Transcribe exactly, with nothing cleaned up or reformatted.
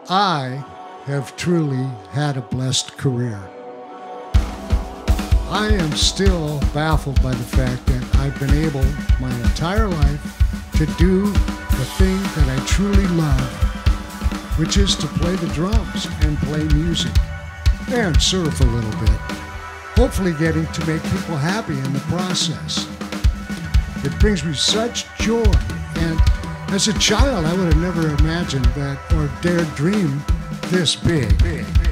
I have truly had a blessed career. I am still baffled by the fact that I've been able my entire life to do the thing that I truly love, which is to play the drums and play music and surf a little bit, hopefully getting to make people happy in the process. It brings me such joy, and as a child I would have never imagined that or dared dream this big. big, big.